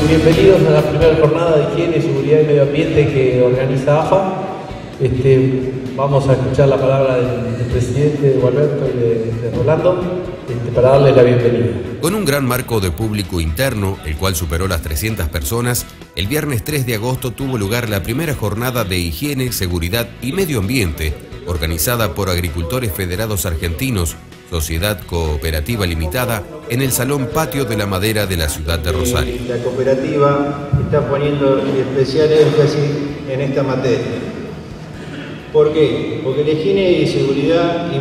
Bienvenidos a la primera jornada de higiene, seguridad y medio ambiente que organiza AFA. Vamos a escuchar la palabra del presidente, de Gualberto y de Rolando, para darles la bienvenida. Con un gran marco de público interno, el cual superó las 300 personas, el viernes 3 de agosto tuvo lugar la primera jornada de higiene, seguridad y medio ambiente, organizada por Agricultores Federados Argentinos, Sociedad Cooperativa Limitada, en el Salón Patio de la Madera de la ciudad de Rosario. La cooperativa está poniendo especial énfasis en esta materia. ¿Por qué? Porque la higiene y seguridad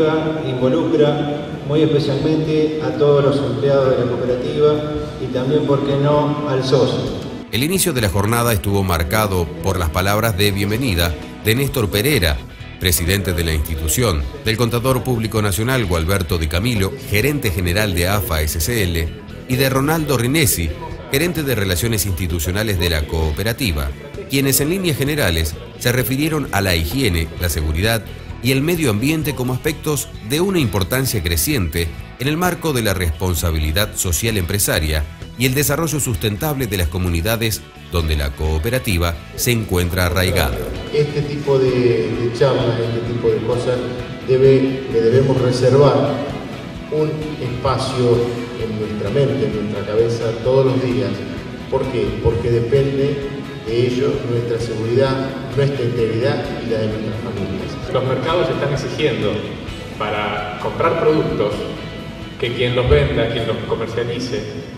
involucra muy especialmente a todos los empleados de la cooperativa y también, ¿por qué no?, al socio. El inicio de la jornada estuvo marcado por las palabras de bienvenida de Néstor Pereira, presidente de la institución, del Contador Público Nacional Gualberto Di Camilo, gerente general de AFA SCL, y de Ronaldo Rinesi, gerente de Relaciones Institucionales de la cooperativa, quienes en líneas generales se refirieron a la higiene, la seguridad y el medio ambiente como aspectos de una importancia creciente en el marco de la responsabilidad social empresaria y el desarrollo sustentable de las comunidades donde la cooperativa se encuentra arraigada. Este tipo de charlas, este tipo de cosas, le debemos reservar un espacio en nuestra mente, en nuestra cabeza, todos los días. ¿Por qué? Porque depende de ello nuestra seguridad, nuestra integridad y la de nuestras familias. Los mercados están exigiendo para comprar productos que quien los venda, quien los comercialice,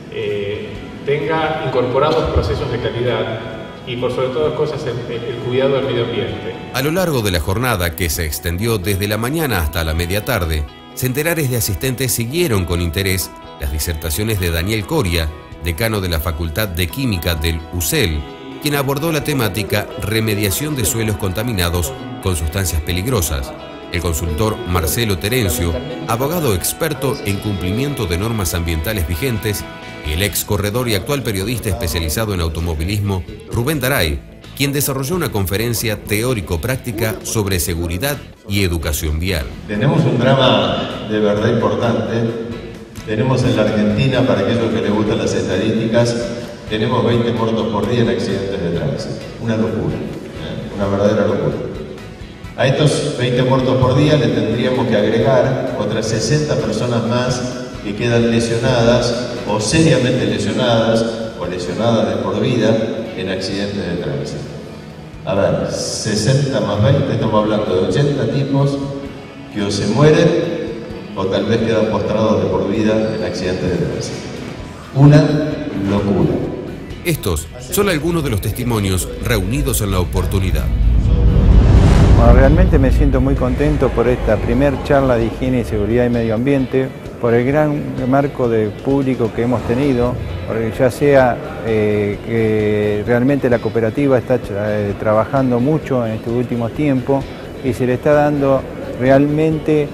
tenga incorporados procesos de calidad y, por sobre todas cosas, el cuidado del medio ambiente. A lo largo de la jornada, que se extendió desde la mañana hasta la media tarde, centenares de asistentes siguieron con interés las disertaciones de Daniel Coria, decano de la Facultad de Química del UCEL, quien abordó la temática remediación de suelos contaminados con sustancias peligrosas. El consultor Marcelo Terencio, abogado experto en cumplimiento de normas ambientales vigentes, y el ex corredor y actual periodista especializado en automovilismo, Rubén Daray, quien desarrolló una conferencia teórico-práctica sobre seguridad y educación vial. Tenemos un drama de verdad importante. Tenemos en la Argentina, para aquellos que les gustan las estadísticas, tenemos 20 muertos por día en accidentes de tránsito. Una locura, una verdadera locura. A estos 20 muertos por día le tendríamos que agregar otras 60 personas más que quedan lesionadas o seriamente lesionadas o lesionadas de por vida en accidentes de tránsito. A ver, 60 más 20, estamos hablando de 80 tipos que o se mueren o tal vez quedan postrados de por vida en accidentes de tránsito. Una locura. Estos son algunos de los testimonios reunidos en la oportunidad. Bueno, realmente me siento muy contento por esta primer charla de higiene y seguridad y medio ambiente, por el gran marco de público que hemos tenido, porque ya sea que realmente la cooperativa está trabajando mucho en estos últimos tiempos y se le está dando realmente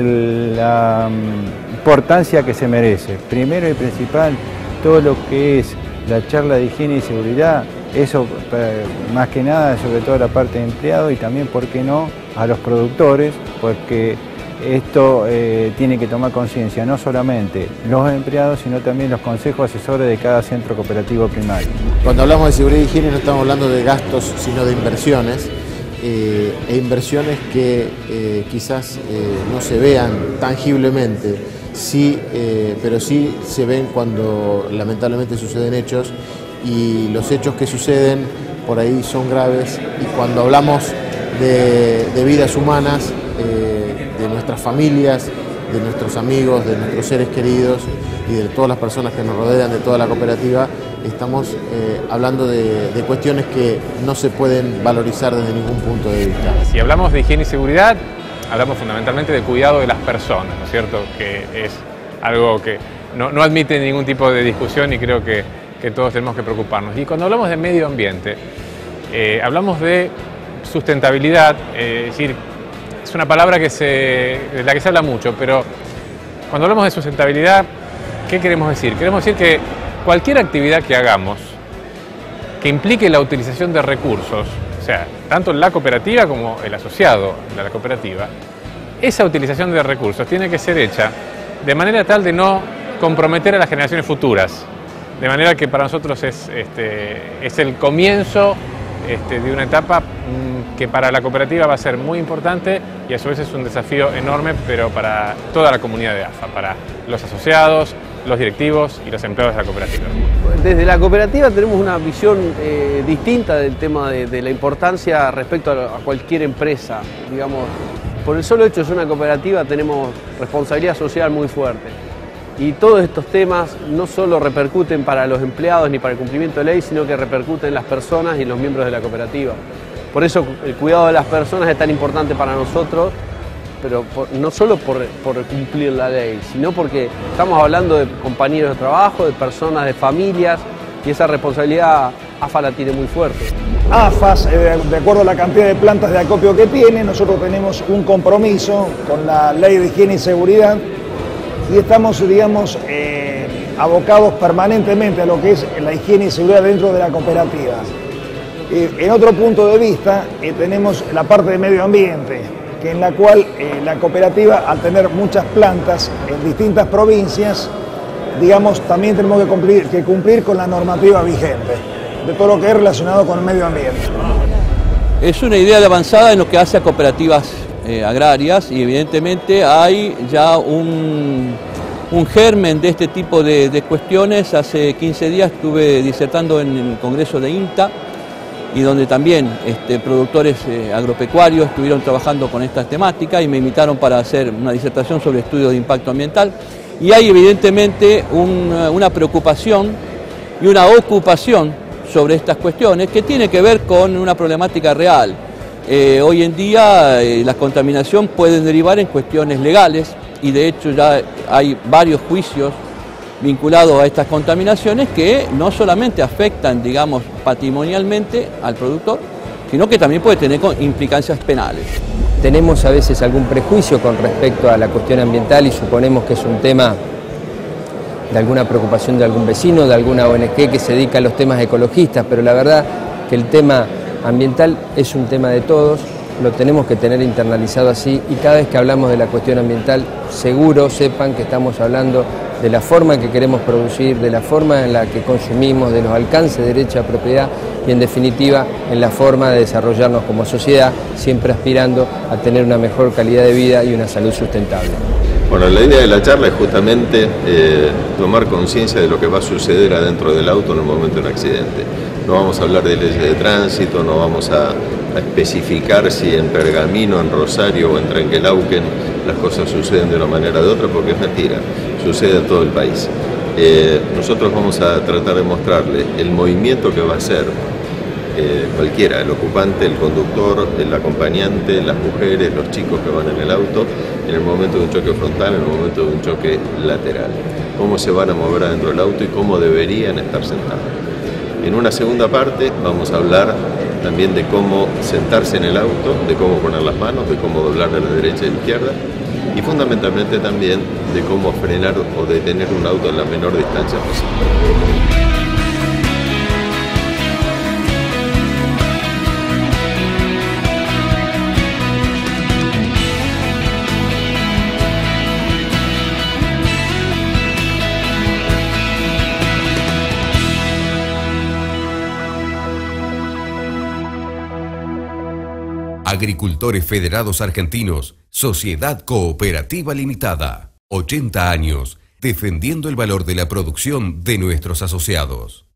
la importancia que se merece. Primero y principal, todo lo que es la charla de higiene y seguridad, eso más que nada, sobre todo la parte de empleados y también, ¿por qué no?, a los productores, porque esto tiene que tomar conciencia no solamente los empleados, sino también los consejos asesores de cada centro cooperativo primario. Cuando hablamos de seguridad y higiene no estamos hablando de gastos, sino de inversiones, e inversiones que quizás no se vean tangiblemente, sí, pero sí se ven cuando lamentablemente suceden hechos, y los hechos que suceden por ahí son graves, y cuando hablamos de vidas humanas, de nuestras familias, de nuestros amigos, de nuestros seres queridos y de todas las personas que nos rodean, de toda la cooperativa, estamos hablando de cuestiones que no se pueden valorizar desde ningún punto de vista. Si hablamos de higiene y seguridad, hablamos fundamentalmente de cuidado de las personas, ¿no es cierto?, que es algo que no admite ningún tipo de discusión y creo que todos tenemos que preocuparnos. Y cuando hablamos de medio ambiente, hablamos de sustentabilidad, es decir, es una palabra de la que se habla mucho, pero cuando hablamos de sustentabilidad, ¿qué queremos decir? Queremos decir que cualquier actividad que hagamos que implique la utilización de recursos, o sea, tanto la cooperativa como el asociado de la cooperativa, esa utilización de recursos tiene que ser hecha de manera tal de no comprometer a las generaciones futuras. De manera que para nosotros es el comienzo de una etapa que para la cooperativa va a ser muy importante y a su vez es un desafío enorme, pero para toda la comunidad de AFA, para los asociados, los directivos y los empleados de la cooperativa. Desde la cooperativa tenemos una visión distinta del tema de la importancia respecto a cualquier empresa. Digamos, por el solo hecho de ser una cooperativa tenemos responsabilidad social muy fuerte. Y todos estos temas no solo repercuten para los empleados ni para el cumplimiento de ley, sino que repercuten en las personas y los miembros de la cooperativa. Por eso el cuidado de las personas es tan importante para nosotros, pero no solo por cumplir la ley, sino porque estamos hablando de compañeros de trabajo, de personas, de familias, y esa responsabilidad AFA la tiene muy fuerte. AFA, de acuerdo a la cantidad de plantas de acopio que tiene, nosotros tenemos un compromiso con la Ley de Higiene y Seguridad y estamos, digamos, abocados permanentemente a lo que es la higiene y seguridad dentro de la cooperativa. En otro punto de vista, tenemos la parte de medio ambiente, que en la cual la cooperativa, al tener muchas plantas en distintas provincias, digamos, también tenemos que cumplir con la normativa vigente, de todo lo que es relacionado con el medio ambiente. Es una idea de avanzada en lo que hace a cooperativas agrarias y evidentemente hay ya un germen de este tipo de cuestiones. Hace 15 días estuve disertando en el Congreso de INTA y donde también productores agropecuarios estuvieron trabajando con esta temática y me invitaron para hacer una disertación sobre estudios de impacto ambiental. Y hay evidentemente una preocupación y una ocupación sobre estas cuestiones que tiene que ver con una problemática real. Hoy en día la contaminación puede derivar en cuestiones legales y de hecho ya hay varios juicios vinculados a estas contaminaciones que no solamente afectan, digamos, patrimonialmente al productor, sino que también puede tener implicancias penales. Tenemos a veces algún prejuicio con respecto a la cuestión ambiental y suponemos que es un tema de alguna preocupación de algún vecino, de alguna ONG que se dedica a los temas ecologistas, pero la verdad que el tema ambiental es un tema de todos, lo tenemos que tener internalizado así y cada vez que hablamos de la cuestión ambiental, seguro sepan que estamos hablando de la forma en que queremos producir, de la forma en la que consumimos, de los alcances de derecho a propiedad y en definitiva en la forma de desarrollarnos como sociedad, siempre aspirando a tener una mejor calidad de vida y una salud sustentable. Bueno, la idea de la charla es justamente tomar conciencia de lo que va a suceder adentro del auto en el momento de un accidente. No vamos a hablar de leyes de tránsito, no vamos a especificar si en Pergamino, en Rosario o en Trenquelauquen las cosas suceden de una manera o de otra, porque es mentira, sucede en todo el país. Nosotros vamos a tratar de mostrarle el movimiento que va a hacer cualquiera, el ocupante, el conductor, el acompañante, las mujeres, los chicos que van en el auto, en el momento de un choque frontal, en el momento de un choque lateral. Cómo se van a mover adentro del auto y cómo deberían estar sentados. En una segunda parte vamos a hablar también de cómo sentarse en el auto, de cómo poner las manos, de cómo doblar a la derecha y a la izquierda y fundamentalmente también de cómo frenar o detener un auto en la menor distancia posible. Agricultores Federados Argentinos, Sociedad Cooperativa Limitada. 80 años, defendiendo el valor de la producción de nuestros asociados.